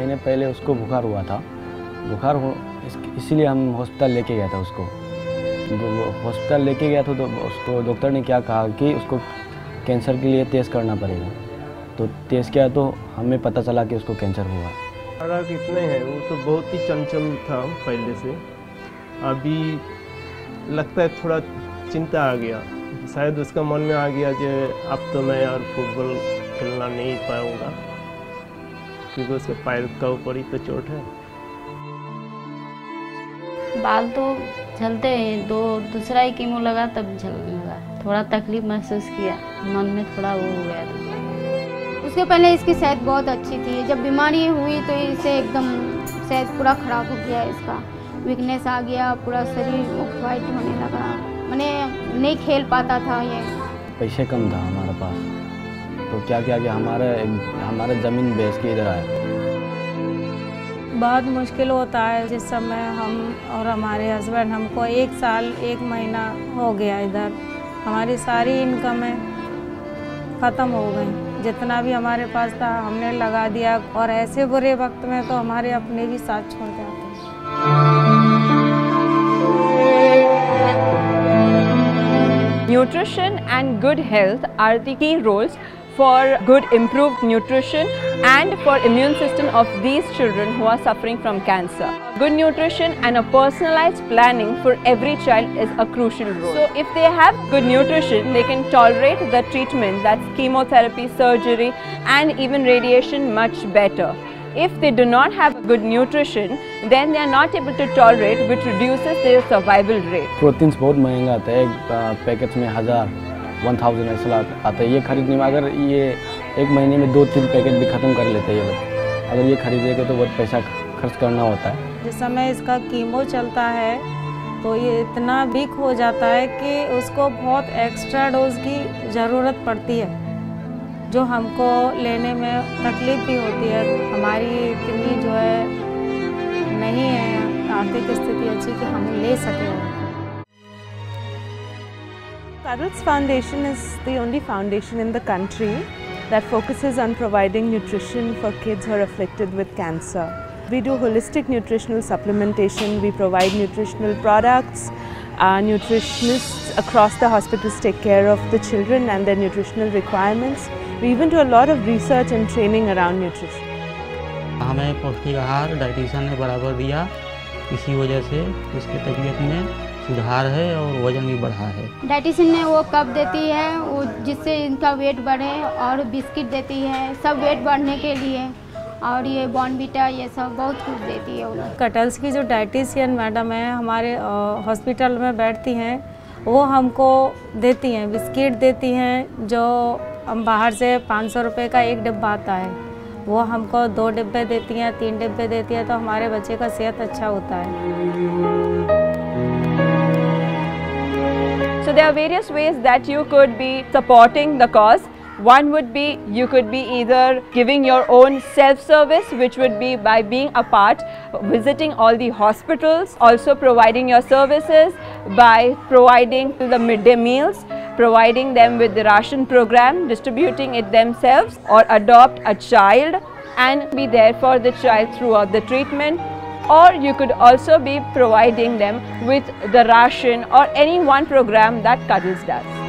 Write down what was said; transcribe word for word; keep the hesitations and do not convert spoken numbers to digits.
महीने पहले उसको बुखार हुआ था। बुखार हो इसीलिए हम हॉस्पिटल लेके गया था उसको। हॉस्पिटल लेके गया था तो उसको डॉक्टर ने क्या कहा कि उसको कैंसर के लिए टेस्ट करना पड़ेगा। तो टेस्ट किया तो हमें पता चला कि उसको कैंसर हुआ। फर्क इतने हैं, वो तो बहुत ही चंचल था पहले से। अभी लगता है थोड़ा चिंता आ गया, शायद उसका मन में आ गया कि अब तो मैं और फुटबॉल खेलना नहीं पाऊंगा, क्योंकि उसके पैर का ऊपर ही तो चोट है। बाल तो झलते हैं, दो दूसरा ही कीमो लगा तब झलने लगा। थोड़ा तकलीफ महसूस किया, मन में थोड़ा वो हो गया था। उसके पहले इसकी सेहत बहुत अच्छी थी, जब बीमारी हुई तो इसे एकदम सेहत पूरा ख़राब हो गया। इसका वीकनेस आ गया, पूरा शरीर वाइट होने लगा, मैंने नहीं खेल पाता था। ये पैसे कम था हमारे पास, तो क्या किया कि हमारे हमारे ज़मीन बेच के इधर आया। बहुत मुश्किल होता है। जिस समय हम और हमारे हस्बैंड, हमको एक साल एक महीना हो गया इधर, हमारी सारी इनकमें ख़त्म हो गई। जितना भी हमारे पास था हमने लगा दिया, और ऐसे बुरे वक्त में तो हमारे अपने भी साथ छोड़ जाते हैं। Nutrition and good health are the key roles for good improved nutrition and for immune system of these children who are suffering from cancer. Good nutrition and a personalized planning for every child is a crucial role. So if they have good nutrition, they can tolerate the treatment, that's chemotherapy, surgery and even radiation much better. If they do not have good nutrition, then they are not able to tolerate, which reduces their survival rate. Proteins बहुत महंगा आता है, एक packet में हज़ार one thousand ऐसा आता है। ये खरीदने में अगर ये एक महीने में दो तीन पैकेट भी ख़त्म कर लेते हैं ये लोग। अगर ये खरीदेंगे तो बहुत पैसा खर्च करना होता है। जिस समय इसका कीमो चलता है तो ये इतना वीक हो जाता है कि उसको बहुत एक्स्ट्रा डोज की ज़रूरत पड़ती है, जो हमको लेने में तकलीफ भी होती है। हमारी इतनी जो है नहीं है आर्थिक स्थिति अच्छी कि हम ले सकें। Cuddles Foundation is the only foundation in the country that focuses on providing nutrition for kids who are afflicted with cancer. We do holistic nutritional supplementation, we provide nutritional products, our nutritionists across the hospitals take care of the children and their nutritional requirements. We even do a lot of research and training around nutrition. हमें पौष्टिक आहार dietitian ने बराबर दिया, इसी वजह से उसकी तबीयत में सुधार है और वजन भी बढ़ा है। डाइटिशियन ने वो कप देती है वो जिससे इनका वेट बढ़े, और बिस्किट देती है सब वेट बढ़ने के लिए, और ये बॉर्नविटा ये सब बहुत कुछ देती है वो। कटल्स की जो डाइटिशियन मैडम है हमारे हॉस्पिटल में बैठती हैं, वो हमको देती हैं, बिस्किट देती हैं, जो हम बाहर से पाँच सौ रुपये का एक डिब्बा आता है, वो हमको दो डिब्बे देती हैं, तीन डिब्बे देती हैं, तो हमारे बच्चे का सेहत अच्छा होता है। So there are various ways that you could be supporting the cause. One would be you could be either giving your own self-service, which would be by being a part, visiting all the hospitals, also providing your services by providing the midday meals, providing them with the ration program, distributing it themselves, or adopt a child and be there for the child throughout the treatment. Or you could also be providing them with the ration or any one program that Cuddles does.